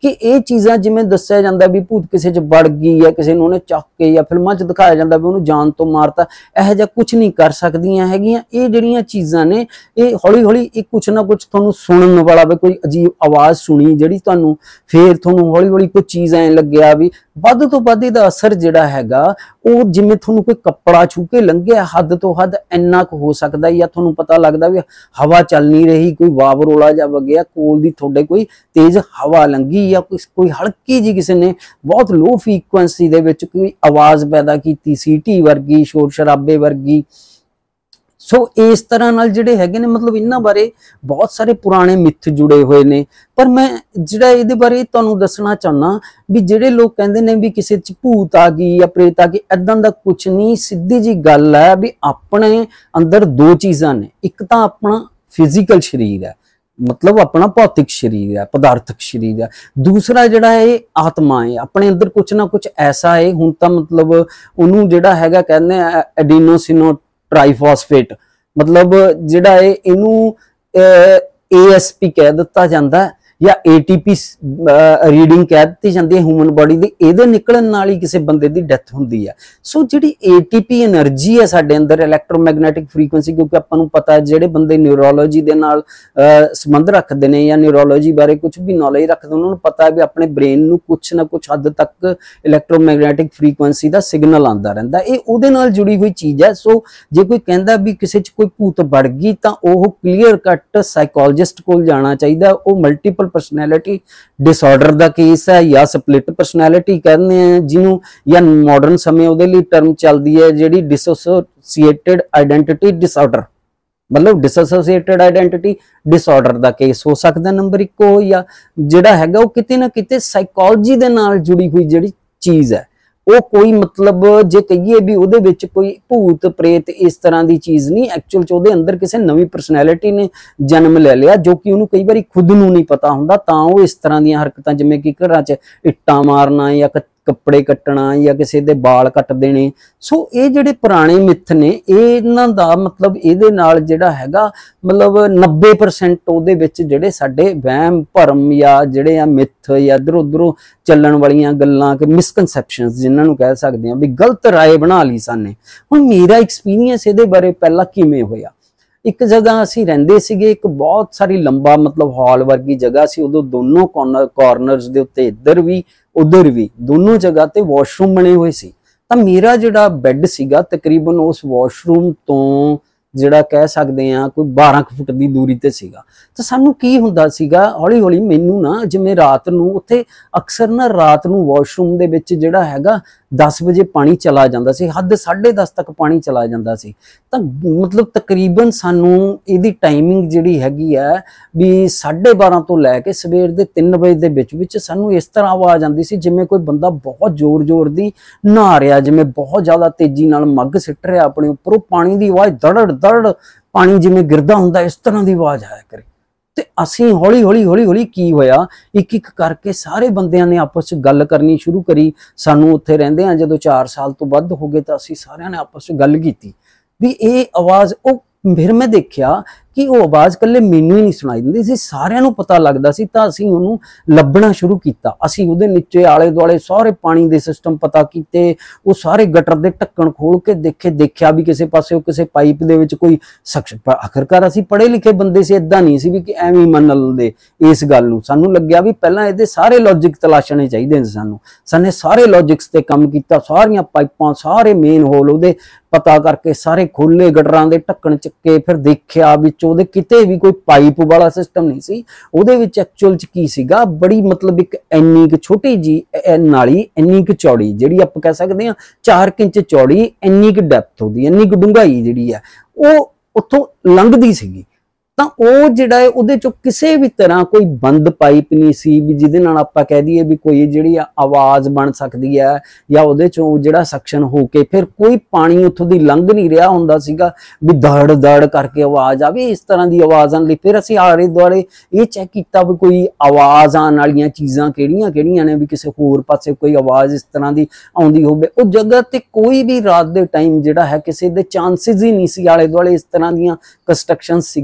ਕਿ ਇਹ ਚੀਜ਼ਾਂ ਜਿਵੇਂ ਦੱਸਿਆ ਜਾਂਦਾ ਵੀ ਭੂਤ ਕਿਸੇ 'ਚ ਵੜ ਗਈ ਜਾਂ ਕਿਸੇ ਨੂੰ ਉਹਨੇ ਚੱਕ ਕੇ ਜਾਂ ਫਿਲਮਾਂ 'ਚ ਦਿਖਾਇਆ ਜਾਂਦਾ ਵੀ ਉਹਨੂੰ ਜਾਨ ਤੋਂ ਮਾਰਤਾ, ਇਹੋ ਜਿਹਾ ਕੁਝ ਨਹੀਂ ਕਰ ਸਕਦੀਆਂ ਹੈਗੀਆਂ। ਇਹ ਜਿਹੜੀਆਂ ਚੀਜ਼ਾਂ ਨੇ ਇਹ ਹੌਲੀ ਹੌਲੀ ਇਹ ਕੁਛ ਨਾ ਕੁਛ ਤੁਹਾਨੂੰ ਸੁਣਨ ਵਾਲਾ ਵੀ ਕੋਈ ਅਜੀਬ ਆਵਾਜ਼ ਸੁਣੀ ਜਿਹੜੀ ਤੁਹਾਨੂੰ ਫੇਰ ਤੁਹਾਨੂੰ ਹੌਲੀ ਹੌਲੀ ਕੋਈ ਚੀਜ਼ ਐਂ ਲੱਗਿਆ ਵੀ ਵੱਧ ਤੋਂ ਵੱਧ ਇਹਦਾ ਅਸਰ ਜਿਹੜਾ ਹੈਗਾ ਉਹ ਜਿਵੇਂ ਤੁਹਾਨੂੰ ਕੋਈ ਕੱਪੜਾ ਛੂ ਕੇ ਲੰਘਿਆ ਹੱਦ ਤੋਂ ਹੱਦ ਇੰਨਾ ਕੁ ਹੋ ਸਕਦਾ, ਜਾਂ ਤੁਹਾਨੂੰ ਪਤਾ ਲੱਗਦਾ ਵੀ ਹਵਾ ਚੱਲ ਨਹੀਂ ਰਹੀ, ਕੋਈ ਵਾਵਰੋਲਾ ਜਾਂ ਵਗਿਆ ਕੋਲ ਦੀ ਤੁਹਾਡੇ ਕੋਈ ਤੇਜ਼ ਹਵਾ ਲੰਘੀ ਜਾਂ ਕੋਈ ਹਲਕੀ ਜੀ ਕਿਸੇ ਨੇ ਬਹੁਤ ਲੋ ਫ੍ਰੀਕੁਐਂਸੀ ਦੇ ਵਿੱਚ ਕੋਈ ਆਵਾਜ਼ ਪੈਦਾ ਕੀਤੀ, ਸੀਟੀ ਵਰਗੀ, ਸ਼ੋਰ ਸ਼ਰਾਬੇ ਵਰਗੀ। ਸੋ ਇਸ ਤਰ੍ਹਾਂ ਨਾਲ ਜਿਹੜੇ ਹੈਗੇ ਨੇ ਮਤਲਬ ਇਹਨਾਂ ਬਾਰੇ ਬਹੁਤ ਸਾਰੇ ਪੁਰਾਣੇ ਮਿੱਥ ਜੁੜੇ ਹੋਏ ਨੇ। ਪਰ ਮੈਂ ਜਿਹੜਾ ਇਹਦੇ ਬਾਰੇ ਤੁਹਾਨੂੰ ਦੱਸਣਾ ਚਾਹੁੰਦਾ ਵੀ ਜਿਹੜੇ ਲੋਕ ਕਹਿੰਦੇ ਨੇ ਵੀ ਕਿਸੇ 'ਚ ਭੂਤ ਆ ਗਈ ਜਾਂ ਪ੍ਰੇਤ ਆ ਗਈ, ਏਦਾਂ ਦਾ ਕੁਝ ਨਹੀਂ। ਸਿੱਧੀ ਜੀ ਗੱਲ ਹੈ ਵੀ ਆਪਣੇ ਅੰਦਰ ਦੋ ਚੀਜ਼ਾਂ ਨੇ, ਇੱਕ ਤਾਂ ਆਪਣਾ ਫਿਜ਼ੀਕਲ ਸਰੀਰ ਹੈ, ਮਤਲਬ ਆਪਣਾ ਭੌਤਿਕ ਸਰੀਰ ਹੈ, ਪਦਾਰਥਕ ਸਰੀਰ ਹੈ। ਦੂਸਰਾ ਜਿਹੜਾ ਹੈ ਆਤਮਾ ਹੈ, ਆਪਣੇ ਅੰਦਰ ਕੁਝ ਨਾ ਕੁਝ ਐਸਾ ਹੈ। ਹੁਣ ਤਾਂ ਮਤਲਬ ਉਹਨੂੰ ਜਿਹੜਾ ਹੈਗਾ ਕਹਿੰਦੇ ਆ ਐਡੀਨੋਸਿਨ ਟ੍ਰਾਈਫਾਸਫੇਟ, ਮਤਲਬ ਜਿਹੜਾ ਹੈ ਇਹਨੂੰ ASP ਕਹਿ ਦਿੱਤਾ ਜਾਂਦਾ ਜਾਂ ATP ਰੀਡਿੰਗ ਕਹਿ ਦਿੱਤੀ ਜਾਂਦੀ ਹੈ ਹਿਊਮਨ ਬੋਡੀ ਦੀ। ਇਹਦੇ ਨਿਕਲਣ ਨਾਲ ਹੀ ਕਿਸੇ ਬੰਦੇ ਦੀ ਡੈਥ ਹੁੰਦੀ ਹੈ। ਸੋ ਜਿਹੜੀ ATP એનર્ਜੀ ਹੈ ਸਾਡੇ ਅੰਦਰ, ਇਲੈਕਟ੍ਰੋਮੈਗਨੈਟਿਕ ਫ੍ਰੀਕੁਐਂਸੀ, ਕਿਉਂਕਿ ਆਪਾਂ ਨੂੰ ਪਤਾ ਜਿਹੜੇ ਬੰਦੇ ਨਿਊਰੋਲੋਜੀ ਦੇ ਨਾਲ ਸੰਬੰਧ ਰੱਖਦੇ ਨੇ ਜਾਂ ਨਿਊਰੋਲੋਜੀ ਬਾਰੇ ਕੁਝ ਵੀ ਨੌਲੇਜ ਰੱਖਦੇ ਉਹਨਾਂ ਨੂੰ ਪਤਾ ਹੈ ਵੀ ਆਪਣੇ ਬ੍ਰੇਨ ਨੂੰ ਕੁਝ ਨਾ ਕੁਝ ਹੱਦ ਤੱਕ ਇਲੈਕਟ੍ਰੋਮੈਗਨੈਟਿਕ ਫ੍ਰੀਕੁਐਂਸੀ ਦਾ ਸਿਗਨਲ ਆਉਂਦਾ ਰਹਿੰਦਾ, ਇਹ ਉਹਦੇ ਨਾਲ ਜੁੜੀ ਹੋਈ ਚੀਜ਼ ਹੈ। ਸੋ ਜੇ ਕੋਈ ਕਹਿੰਦਾ ਵੀ ਕਿਸੇ 'ਚ ਕੋਈ ਭੂਤ ਵੜ ਗਈ ਤਾਂ ਉਹ ਕਲੀਅਰ ਕੱਟ ਸਾਈਕੋਲੋਜਿਸਟ ਕੋਲ ਜਾਣਾ ਚਾਹੀਦਾ। ਉਹ ਮਲਟੀਪਲ ਪਰਸਨੈਲਿਟੀ ਡਿਸਆਰਡਰ ਦਾ ਕੇਸ ਹੈ ਜਾਂ ਸਪਲਿਟ ਪਰਸਨੈਲਿਟੀ ਕਹਿੰਦੇ ਆ ਜਿਹਨੂੰ, ਜਾਂ ਮਾਡਰਨ ਸਮੇਂ ਉਹਦੇ ਲਈ ਟਰਮ ਚੱਲਦੀ ਹੈ ਜਿਹੜੀ ਡਿਸੋਸੀਏਟਿਡ ਆਇਡੈਂਟੀਟੀ ਡਿਸਆਰਡਰ, ਮਤਲਬ ਡਿਸੋਸੀਏਟਿਡ ਆਇਡੈਂਟੀਟੀ ਡਿਸਆਰਡਰ ਦਾ ਕੇਸ ਹੋ ਸਕਦਾ ਨੰਬਰ 1 ਉਹ, ਜਾਂ ਜਿਹੜਾ ਹੈਗਾ ਉਹ ਕਿਤੇ ਨਾ ਕਿਤੇ ਸਾਈਕੋਲੋਜੀ ਦੇ ਨਾਲ ਜੁੜੀ ਹੋਈ ਜਿਹੜੀ ਚੀਜ਼ ਹੈ ਉਹ ਕੋਈ ਮਤਲਬ ਜੇ ਕਹੀਏ ਵੀ ਉਹਦੇ ਵਿੱਚ ਕੋਈ ਭੂਤ ਪ੍ਰੇਤ ਇਸ ਤਰ੍ਹਾਂ ਦੀ ਚੀਜ਼ ਨਹੀਂ, ਐਕਚੁਅਲ 'ਚ ਉਹਦੇ ਅੰਦਰ ਕਿਸੇ ਨਵੀਂ ਪਰਸਨੈਲਿਟੀ ਨੇ ਜਨਮ ਲੈ ਲਿਆ ਜੋ ਕਿ ਉਹਨੂੰ ਕਈ ਵਾਰੀ ਖੁਦ ਨੂੰ ਨਹੀਂ ਪਤਾ ਹੁੰਦਾ, ਤਾਂ ਉਹ ਇਸ ਤਰ੍ਹਾਂ ਦੀਆਂ ਹਰਕਤਾਂ ਜਿਵੇਂ ਕਿ ਘਰਾਂ 'ਚ ਇੱਟਾਂ ਮਾਰਨਾ ਜਾਂ ਕੱਪੜੇ ਕੱਟਣਾ ਜਾਂ ਕਿਸੇ ਦੇ ਵਾਲ ਕੱਟ ਦੇਣੇ। ਸੋ ਇਹ ਜਿਹੜੇ ਪੁਰਾਣੇ ਮਿੱਥ ਨੇ ਇਹਨਾਂ ਦਾ ਮਤਲਬ ਇਹਦੇ ਨਾਲ ਜਿਹੜਾ ਹੈਗਾ ਮਤਲਬ 90% ਉਹਦੇ ਵਿੱਚ ਜਿਹੜੇ ਸਾਡੇ ਵਹਿਮ ਭਰਮ ਜਾਂ ਜਿਹੜੇ ਆ ਮਿੱਥ ਜਾਂ ਇੱਧਰ ਉੱਧਰੋਂ ਚੱਲਣ ਵਾਲੀਆਂ ਗੱਲਾਂ ਕਿ ਮਿਸਕਨਸੈਪਸ਼ਨਸ ਜਿਨ੍ਹਾਂ ਨੂੰ ਕਹਿ ਸਕਦੇ ਹਾਂ ਵੀ ਗਲਤ ਰਾਏ ਬਣਾ ਲਈ ਸਾਨੇ। ਹੁਣ ਮੇਰਾ ਐਕਸਪੀਰੀਅੰਸ ਇਹਦੇ ਬਾਰੇ ਪਹਿਲਾਂ ਕਿਵੇਂ ਹੋਇਆ, ਇੱਕ ਜਗ੍ਹਾ ਅਸੀਂ ਰਹਿੰਦੇ ਸੀਗੇ, ਇੱਕ ਬਹੁਤ ਸਾਰੀ ਲੰਬਾ ਮਤਲਬ ਹਾਲ ਵਰਗੀ ਜਗ੍ਹਾ ਸੀ, ਉਦੋਂ ਦੋਨੋਂ ਕਾਰਨਰਸ ਦੇ ਉੱਤੇ ਇੱਧਰ ਵੀ ਉਧਰ ਵੀ ਦੋਨੋਂ ਜਗ੍ਹਾ ਤੇ ਵਾਸ਼ਰੂਮ ਬਣੇ ਹੋਏ ਸੀ। ਤਾਂ ਮੇਰਾ ਜਿਹੜਾ ਬੈੱਡ ਸੀਗਾ ਤਕਰੀਬਨ ਉਸ ਵਾਸ਼ਰੂਮ ਤੋਂ ਜਿਹੜਾ ਕਹਿ ਸਕਦੇ ਆ ਕੋਈ 12 ਫੁੱਟ ਦੀ ਦੂਰੀ ਤੇ ਸੀਗਾ। ਤਾਂ ਸਾਨੂੰ ਕੀ ਹੁੰਦਾ ਸੀਗਾ ਹੌਲੀ ਹੌਲੀ ਮੈਨੂੰ ਨਾ ਜਿਵੇਂ ਰਾਤ ਨੂੰ ਉੱਥੇ ਅਕਸਰ ਨਾ ਰਾਤ ਨੂੰ ਵਾਸ਼ਰੂਮ ਦੇ ਵਿੱਚ ਜਿਹੜਾ ਹੈਗਾ 10 ਵਜੇ ਪਾਣੀ ਚਲਾ ਜਾਂਦਾ ਸੀ, ਹੱਦ 10:30 ਤੱਕ ਪਾਣੀ ਚਲਾ ਜਾਂਦਾ ਸੀ। ਤਾਂ ਮਤਲਬ ਤਕਰੀਬਨ ਸਾਨੂੰ ਇਹਦੀ ਟਾਈਮਿੰਗ ਜਿਹੜੀ ਹੈਗੀ ਆ ਵੀ 12:30 ਤੋਂ ਲੈ ਕੇ ਸਵੇਰ ਦੇ 3 ਵਜੇ ਦੇ ਵਿੱਚ ਸਾਨੂੰ ਇਸ ਤਰ੍ਹਾਂ ਆਵਾਜ਼ ਆਉਂਦੀ ਸੀ ਜਿਵੇਂ ਕੋਈ ਬੰਦਾ ਬਹੁਤ ਜ਼ੋਰ ਦੀ ਨਹਾ ਰਿਹਾ, ਜਿਵੇਂ ਬਹੁਤ ਜ਼ਿਆਦਾ ਤੇਜ਼ੀ ਨਾਲ ਮੱਗ ਸਿੱਟ ਰਿਹਾ ਆਪਣੇ ਉੱਪਰੋਂ, ਪਾਣੀ ਦੀ ਆਵਾਜ਼ ਦੜੜ ਪਾਣੀ ਜਿਵੇਂ ਗਿਰਦਾ ਹੁੰਦਾ ਇਸ ਤਰ੍ਹਾਂ ਦੀ ਆਵਾਜ਼ ਆਇਆ ਕਰੇ। ਤੇ ਅਸੀਂ ਹੌਲੀ ਹੌਲੀ ਕੀ ਹੋਇਆ, ਇੱਕ ਕਰਕੇ ਸਾਰੇ ਬੰਦਿਆਂ ਨੇ ਆਪਸ 'ਚ ਗੱਲ ਕਰਨੀ ਸ਼ੁਰੂ ਕਰੀ। ਸਾਨੂੰ ਉੱਥੇ ਰਹਿੰਦੇ ਆ ਜਦੋਂ 4 ਸਾਲ ਤੋਂ ਵੱਧ ਹੋ ਗਏ ਤਾਂ ਅਸੀਂ ਸਾਰਿਆਂ ਨੇ ਆਪਸ 'ਚ ਗੱਲ ਕੀਤੀ ਵੀ ਇਹ ਆਵਾਜ਼ ਉਹ। ਫਿਰ ਮੈਂ ਦੇਖਿਆ ਕਿ ਉਹ ਆਵਾਜ਼ ਇਕੱਲੇ ਮੈਨੂੰ ਹੀ ਨਹੀਂ ਸੁਣਾਈ ਦਿੰਦੀ ਸੀ, ਸਾਰਿਆਂ ਨੂੰ ਪਤਾ ਲੱਗਦਾ ਸੀ। ਤਾਂ ਅਸੀਂ ਉਹਨੂੰ ਲੱਭਣਾ ਸ਼ੁਰੂ ਕੀਤਾ। ਅਸੀਂ ਉਹਦੇ ਨੀਚੇ ਆਲੇ ਦੁਆਲੇ ਸਾਰੇ ਪਾਣੀ ਦੇ ਸਿਸਟਮ ਪਤਾ ਕੀਤੇ, ਉਹ ਸਾਰੇ ਗਟਰ ਦੇ ਢੱਕਣ ਖੋਲ ਕੇ ਦੇਖਿਆ ਵੀ ਕਿਸੇ ਪਾਸੇ ਕਿਸੇ ਪਾਈਪ ਦੇ ਵਿੱਚ ਕੋਈ ਆਖਰਕਾਰ ਅਸੀਂ ਪੜ੍ਹੇ ਲਿਖੇ ਬੰਦੇ ਸੀ, ਏਦਾਂ ਨਹੀਂ ਸੀ ਵੀ ਕਿ ਐਵੇਂ ਹੀ ਮੰਨ ਲੈਂਦੇ ਇਸ ਗੱਲ ਨੂੰ। ਸਾਨੂੰ ਲੱਗਿਆ ਵੀ ਪਹਿਲਾਂ ਇਹਦੇ ਸਾਰੇ ਲੌਜਿਕ ਤਲਾਸ਼ਣੇ ਚਾਹੀਦੇ ਨੇ ਸਾਨੇ ਸਾਰੇ ਲੌਜਿਕਸ ਤੇ ਕੰਮ ਕੀਤਾ, ਸਾਰੀਆਂ ਪਾਈਪਾਂ ਸਾਰੇ ਮੇਨ ਹੋਲ ਉਹਦੇ ਪਤਾ ਕਰਕੇ ਸਾਰੇ ਖੋਲੇ, ਗਟਰਾਂ ਦੇ ਢੱਕਣ ਚੱਕੇ, ਫਿਰ ਦੇਖਿਆ ਵਿੱਚ ਉਹਦੇ ਕਿਤੇ ਵੀ ਕੋਈ ਪਾਈਪ ਵਾਲਾ ਸਿਸਟਮ ਨਹੀਂ ਸੀ। ਉਹਦੇ ਵਿੱਚ ਐਕਚੁਅਲ 'ਚ ਕੀ ਸੀਗਾ, ਬੜੀ ਮਤਲਬ ਇੱਕ ਇੰਨੀ ਕੁ ਛੋਟੀ ਜੀ ਨਾਲੀ, ਇੰਨੀ ਕੁ ਚੌੜੀ, ਜਿਹੜੀ ਆਪਾਂ ਕਹਿ ਸਕਦੇ ਹਾਂ 4 ਇੰਚ ਚੌੜੀ, ਇੰਨੀ ਕੁ ਡੈਪਥ ਉਹਦੀ, ਇੰਨੀ ਕੁ ਡੂੰਘਾਈ ਜਿਹੜੀ ਹੈ ਉਹ ਉੱਥੋਂ ਲੰਘਦੀ ਸੀਗੀ। ਤਾਂ ਉਹ ਜਿਹੜਾ ਹੈ ਉਹਦੇ ਚੋਂ ਕਿਸੇ ਵੀ ਤਰ੍ਹਾਂ ਕੋਈ ਬੰਦ ਪਾਈਪ ਨਹੀਂ ਸੀ ਵੀ ਜਿਹਦੇ ਨਾਲ ਆਪਾਂ ਕਹਿ ਦਈਏ ਵੀ ਕੋਈ ਜਿਹੜੀ ਆਵਾਜ਼ ਬਣ ਸਕਦੀ ਹੈ ਜਾਂ ਉਹਦੇ ਚੋਂ ਜਿਹੜਾ ਸਕਸ਼ਨ ਹੋ ਕੇ ਫਿਰ ਕੋਈ ਪਾਣੀ ਉੱਥੋਂ ਦੀ ਲੰਘ ਨਹੀਂ ਰਿਹਾ ਹੁੰਦਾ ਸੀਗਾ ਵੀ ਦੜ ਕਰਕੇ ਆਵਾਜ਼ ਆਵੇ, ਇਸ ਤਰ੍ਹਾਂ ਦੀ ਆਵਾਜ਼ ਆਉਣ ਲਈ। ਫਿਰ ਅਸੀਂ ਆਲੇ ਦੁਆਲੇ ਇਹ ਚੈੱਕ ਕੀਤਾ ਵੀ ਕੋਈ ਆਵਾਜ਼ ਆਉਣ ਵਾਲੀਆਂ ਚੀਜ਼ਾਂ ਕਿਹੜੀਆਂ ਨੇ, ਵੀ ਕਿਸੇ ਹੋਰ ਪਾਸੇ ਕੋਈ ਆਵਾਜ਼ ਇਸ ਤਰ੍ਹਾਂ ਦੀ ਆਉਂਦੀ ਹੋਵੇ। ਉਹ ਜਗ੍ਹਾ ਤੇ ਕੋਈ ਵੀ ਰਾਤ ਦੇ ਟਾਈਮ ਜਿਹੜਾ ਹੈ ਕਿਸੇ ਦੇ ਚਾਂਸਿਸ ਹੀ ਨਹੀਂ ਸੀ, ਆਲੇ ਦੁਆਲੇ ਇਸ ਤਰ੍ਹਾਂ ਦੀਆਂ ਕੰਸਟਰਕਸ਼ਨ ਸੀਗੀਆਂ ਕਿ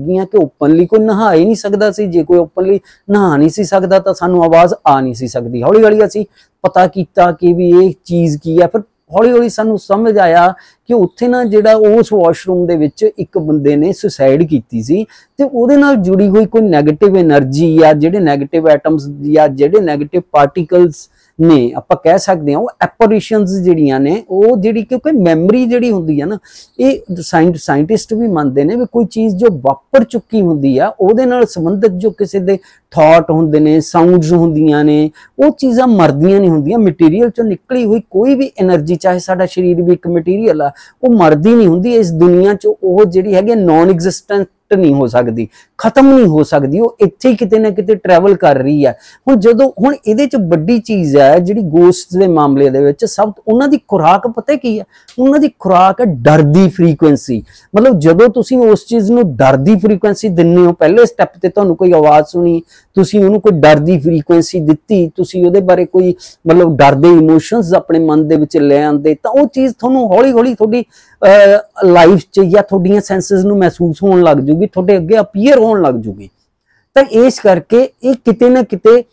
ਓਪਨਲੀ ਕੋਈ ਨਹਾ ਹੀ ਨਹੀਂ ਸਕਦਾ ਸੀ। ਜੇ ਕੋਈ ਓਪਨਲੀ ਨਹਾ ਨਹੀਂ ਸੀ ਸਕਦਾ ਤਾਂ ਸਾਨੂੰ ਆਵਾਜ਼ ਆ ਨਹੀਂ ਸੀ ਸਕਦੀ। ਹੌਲੀ ਹੌਲੀ ਅਸੀਂ ਪਤਾ ਕੀਤਾ ਕਿ ਵੀ ਇਹ ਚੀਜ਼ ਕੀ ਹੈ। ਫਿਰ ਹੌਲੀ ਹੌਲੀ ਸਾਨੂੰ ਸਮਝ ਆਇਆ ਕਿ ਉੱਥੇ ਨਾ ਜਿਹੜਾ ਉਸ ਵਾਸ਼ਰੂਮ ਦੇ ਵਿੱਚ ਇੱਕ ਬੰਦੇ ਨੇ ਸੁਸਾਈਡ ਕੀਤੀ ਸੀ ਤੇ ਉਹਦੇ ਨਾਲ ਜੁੜੀ ਹੋਈ ਕੋਈ ਨੈਗੇਟਿਵ એનર્ਜੀ ਜਾਂ ਜਿਹੜੇ ਨੈਗੇਟਿਵ ਐਟਮਸ ਜਾਂ ਜਿਹੜੇ ਨੈਗੇਟਿਵ ਪਾਰਟੀਕਲਸ ਨੇ ਆਪਾਂ ਕਹਿ ਸਕਦੇ ਹਾਂ ਉਹ ਐਪਰੀਸ਼ਨਸ ਜਿਹੜੀਆਂ ਨੇ ਉਹ ਜਿਹੜੀ ਕਿਉਂਕਿ ਮੈਮਰੀ ਜਿਹੜੀ ਹੁੰਦੀ ਹੈ ਨਾ ਇਹ ਸਾਇੰਟਿਸਟ ਵੀ ਮੰਨਦੇ ਨੇ ਵੀ ਕੋਈ ਚੀਜ਼ ਜੋ ਵਾਪਰ ਚੁੱਕੀ ਹੁੰਦੀ ਆ ਉਹਦੇ ਨਾਲ ਸੰਬੰਧਿਤ ਜੋ ਕਿਸੇ ਦੇ ਥਾਟ ਹੁੰਦੇ ਨੇ ਸਾਊਂਡਸ ਹੁੰਦੀਆਂ ਨੇ ਉਹ ਚੀਜ਼ਾਂ ਮਰਦੀਆਂ ਨਹੀਂ ਹੁੰਦੀਆਂ। ਮਟੀਰੀਅਲ ਚੋਂ ਨਿਕਲੀ ਹੋਈ ਕੋਈ ਵੀ એનર્ਜੀ ਚਾਹੇ ਸਾਡਾ ਸਰੀਰ ਵੀ ਇੱਕ ਮਟੀਰੀਅਲ ਆ ਉਹ ਮਰਦੀ ਨਹੀਂ ਹੁੰਦੀ। ਇਸ ਦੁਨੀਆ 'ਚ ਉਹ ਜਿਹੜੀ ਹੈਗੀ ਨੌਨ ਐਗਜ਼ਿਸਟੈਂਟ ਨਹੀਂ ਹੋ ਸਕਦੀ, ਖਤਮ ਨਹੀਂ ਹੋ ਸਕਦੀ, ਉਹ ਇੱਥੇ ਕਿਤੇ ਨਾ ਕਿਤੇ ਟਰੈਵਲ ਕਰ ਰਹੀ ਹੈ। ਹੁਣ ਇਹਦੇ 'ਚ ਵੱਡੀ ਚੀਜ਼ ਹੈ ਜਿਹੜੀ ਗੋਸਟ ਦੇ ਮਾਮਲੇ ਦੇ ਵਿੱਚ ਸਭ ਉਹਨਾਂ ਦੀ ਖੁਰਾਕ ਪਤਾ ਕੀ ਹੈ? ਉਹਨਾਂ ਦੀ ਖੁਰਾਕ ਹੈ ਡਰ ਦੀ ਫ੍ਰੀਕੁਐਂਸੀ। ਮਤਲਬ ਜਦੋਂ ਤੁਸੀਂ ਉਸ ਚੀਜ਼ ਨੂੰ ਡਰ ਦੀ ਫ੍ਰੀਕੁਐਂਸੀ ਦਿੰਦੇ ਹੋ, ਪਹਿਲੇ ਸਟੈਪ ਤੇ ਤੁਹਾਨੂੰ ਕੋਈ ਆਵਾਜ਼ ਸੁਣੀ, ਤੁਸੀਂ ਉਹਨੂੰ ਕੋਈ ਡਰ ਦੀ ਫ੍ਰੀਕੁਐਂਸੀ ਦਿੱਤੀ, ਤੁਸੀਂ ਉਹਦੇ ਬਾਰੇ ਕੋਈ ਮਤਲਬ ਡਰ ਦੇ ਇਮੋਸ਼ਨਸ ਆਪਣੇ ਮਨ ਦੇ ਵਿੱਚ ਲੈ ਆਂਦੇ ਤਾਂ ਉਹ ਚੀਜ਼ ਤੁਹਾਨੂੰ ਹੌਲੀ ਹੌਲੀ ਤੁਹਾਡੀ ਲਾਈਫ 'ਚ ਜਾਂ ਤੁਹਾਡੀਆਂ ਸੈਂਸਸ ਨੂੰ ਮਹਿਸੂਸ ਹੋਣ ਲੱਗ ਜੂਗੀ, ਤੁਹਾਡੇ ਅੱਗੇ ਅਪੀਅਰ ਹੋਣ ਲੱਗ ਜੂਗੀ। ਤਾਂ ਇਸ ਕਰਕੇ ਇਹ ਕਿਤੇ ਨਾ ਕਿਤੇ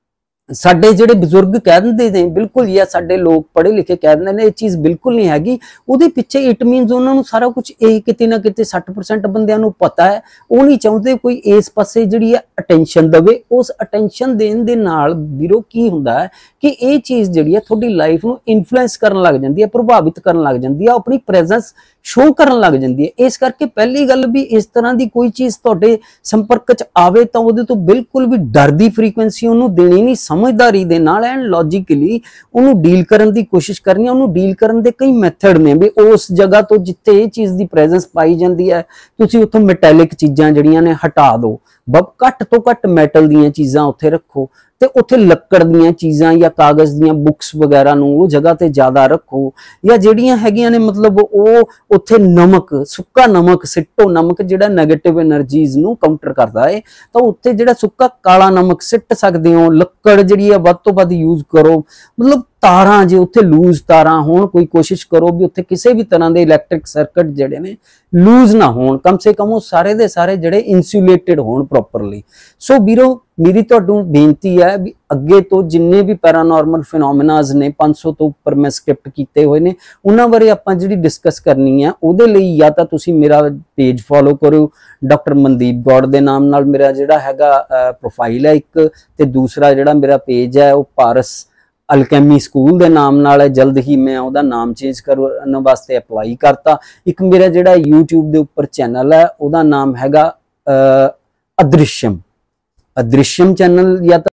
ਸਾਡੇ ਜਿਹੜੇ ਬਜ਼ੁਰਗ ਕਹਿ ਦਿੰਦੇ ਨੇ ਬਿਲਕੁਲ, ਜਾਂ ਸਾਡੇ ਲੋਕ ਪੜ੍ਹੇ ਲਿਖੇ ਕਹਿ ਦਿੰਦੇ ਨੇ ਇਹ ਚੀਜ਼ ਬਿਲਕੁਲ ਨਹੀਂ ਹੈਗੀ। ਉਹਦੇ ਪਿੱਛੇ ਇਟ ਮੀਨਸ ਉਹਨਾਂ ਨੂੰ ਸਾਰਾ ਕੁਝ ਇਹ ਕਿਤੇ ਨਾ ਕਿਤੇ 60% ਬੰਦਿਆਂ ਨੂੰ ਪਤਾ ਹੈ। ਉਹ ਨਹੀਂ ਚਾਹੁੰਦੇ ਕੋਈ ਇਸ ਪਾਸੇ ਜਿਹੜੀ ਹੈ ਅਟੈਂਸ਼ਨ ਦੇਵੇ। ਉਸ ਅਟੈਂਸ਼ਨ ਦੇਣ ਦੇ ਨਾਲ ਵੀਰੋ ਕੀ ਹੁੰਦਾ ਹੈ ਕਿ ਇਹ ਚੀਜ਼ ਜਿਹੜੀ ਹੈ ਤੁਹਾਡੀ ਲਾਈਫ ਨੂੰ ਇਨਫਲੂਐਂਸ ਕਰਨ ਲੱਗ ਜਾਂਦੀ ਹੈ, ਪ੍ਰਭਾਵਿਤ ਕਰਨ ਲੱਗ ਜਾਂਦੀ ਹੈ, ਆਪਣੀ ਪ੍ਰੈਜ਼ੈਂਸ ਸ਼ੋ ਕਰਨ ਲੱਗ ਜਾਂਦੀ ਹੈ। ਇਸ ਕਰਕੇ ਪਹਿਲੀ ਗੱਲ ਵੀ ਇਸ ਤਰ੍ਹਾਂ ਦੀ ਕੋਈ ਚੀਜ਼ ਤੁਹਾਡੇ ਸੰਪਰਕ 'ਚ ਆਵੇ ਤਾਂ ਉਹਦੇ ਤੋਂ ਬਿਲਕੁਲ ਵੀ ਡਰ ਦੀ ਫ੍ਰੀਕੁਐਂਸੀ ਉਹਨੂੰ ਦੇਣੀ ਨਹੀਂ, ਸਮਝਦਾਰੀ ਦੇ ਨਾਲ ਐਂਡ ਲੌਜੀਕਲੀ ਉਹਨੂੰ ਡੀਲ ਕਰਨ ਦੀ ਕੋਸ਼ਿਸ਼ ਕਰਨੀ ਹੈ। ਉਹਨੂੰ ਡੀਲ ਕਰਨ ਦੇ ਕਈ ਮੈਥਡ ਨੇ ਵੀ ਉਸ ਜਗ੍ਹਾ ਤੋਂ ਜਿੱਥੇ ਇਹ ਚੀਜ਼ ਦੀ ਪ੍ਰੈਜ਼ੈਂਸ ਪਾਈ ਜਾਂਦੀ ਹੈ ਤੁਸੀਂ ਉੱਥੋਂ ਮੈਟੈਲਿਕ ਚੀਜ਼ਾਂ ਜਿਹੜੀਆਂ ਨੇ ਹਟਾ ਦਿਓ, ਘੱਟ ਤੋਂ ਘੱਟ ਮੈਟਲ ਦੀਆਂ ਚੀਜ਼ਾਂ ਉੱਥੇ ਰੱਖੋ ਤੇ ਉੱਥੇ ਲੱਕੜ ਦੀਆਂ ਚੀਜ਼ਾਂ ਜਾਂ ਕਾਗਜ਼ ਦੀਆਂ ਬੁੱਕਸ ਵਗੈਰਾ ਨੂੰ ਉਹ ਜਗ੍ਹਾ ਤੇ ਜ਼ਿਆਦਾ ਰੱਖੋ। ਜਾਂ ਜਿਹੜੀਆਂ ਹੈਗੀਆਂ ਨੇ ਮਤਲਬ ਉਹ ਉੱਥੇ ਨਮਕ, ਸੁੱਕਾ ਨਮਕ ਸਿੱਟੋ। ਨਮਕ ਜਿਹੜਾ ਨੈਗੇਟਿਵ એનર્ਜੀਜ਼ ਨੂੰ ਕਾਊਂਟਰ ਕਰਦਾ ਹੈ ਤਾਂ ਉੱਥੇ ਜਿਹੜਾ ਸੁੱਕਾ ਕਾਲਾ ਨਮਕ ਸਿੱਟ ਸਕਦੇ ਹੋ। ਲੱਕੜ ਜਿਹੜੀ ਹੈ ਵੱਧ ਤੋਂ ਵੱਧ ਯੂਜ਼ ਕਰੋ। ਮਤਲਬ ਤਾਰਾਂ, ਜੇ ਉੱਥੇ ਲੂਜ਼ ਤਾਰਾਂ ਹੋਣ, ਕੋਈ ਕੋਸ਼ਿਸ਼ ਕਰੋ ਵੀ ਉੱਥੇ ਕਿਸੇ ਵੀ ਤਰ੍ਹਾਂ ਦੇ ਇਲੈਕਟ੍ਰਿਕ ਸਰਕਟ ਜਿਹੜੇ ਨੇ ਲੂਜ਼ ਨਾ ਹੋਣ, ਕਮ ਸੇ ਕਮ ਉਹ ਸਾਰੇ ਦੇ ਸਾਰੇ ਜਿਹੜੇ ਇਨਸੂਲੇਟਡ ਹੋਣ ਪ੍ਰੋਪਰਲੀ। ਸੋ ਵੀਰੋ ਮੇਰੀ ਤੁਹਾਨੂੰ ਬੇਨਤੀ ਹੈ ਵੀ ਅੱਗੇ ਤੋਂ ਜਿੰਨੇ ਵੀ ਪੈਰਾਨੋਰਮਲ ਫਿਨੋਮੀਨਾਜ਼ ਨੇ 500 ਤੋਂ ਉੱਪਰ ਮੈਂ ਸਕ੍ਰਿਪਟ ਕੀਤੇ ਹੋਏ ਨੇ ਉਹਨਾਂ ਬਾਰੇ ਆਪਾਂ ਜਿਹੜੀ ਡਿਸਕਸ ਕਰਨੀ ਹੈ ਉਹਦੇ ਲਈ ਜਾਂ ਤਾਂ ਤੁਸੀਂ ਮੇਰਾ ਪੇਜ ਫੋਲੋ ਕਰੋ, ਡਾਕਟਰ ਮਨਦੀਪ ਗੌੜ ਦੇ ਨਾਮ ਨਾਲ ਮੇਰਾ ਜਿਹੜਾ ਹੈਗਾ ਪ੍ਰੋਫਾਈਲ ਹੈ ਇੱਕ, ਤੇ ਦੂਸਰਾ ਜਿਹੜਾ ਮੇਰਾ ਪੇਜ ਹੈ ਉਹ ਪਾਰਸ ਅਲਕੈਮੀ ਸਕੂਲ ਦੇ ਨਾਮ ਨਾਲ ਹੈ। ਜਲਦ ਹੀ ਮੈਂ ਉਹਦਾ ਨਾਮ ਚੇਂਜ ਕਰਨ ਵਾਸਤੇ ਅਪਲਾਈ ਕਰਤਾ। ਇੱਕ ਮੇਰਾ ਜਿਹੜਾ YouTube ਦੇ ਉੱਪਰ ਚੈਨਲ ਹੈ ਉਹਦਾ ਨਾਮ ਹੈਗਾ ਅਦ੍ਰਿਸ਼ਯਮ ਚੈਨਲ, ਜਾਂ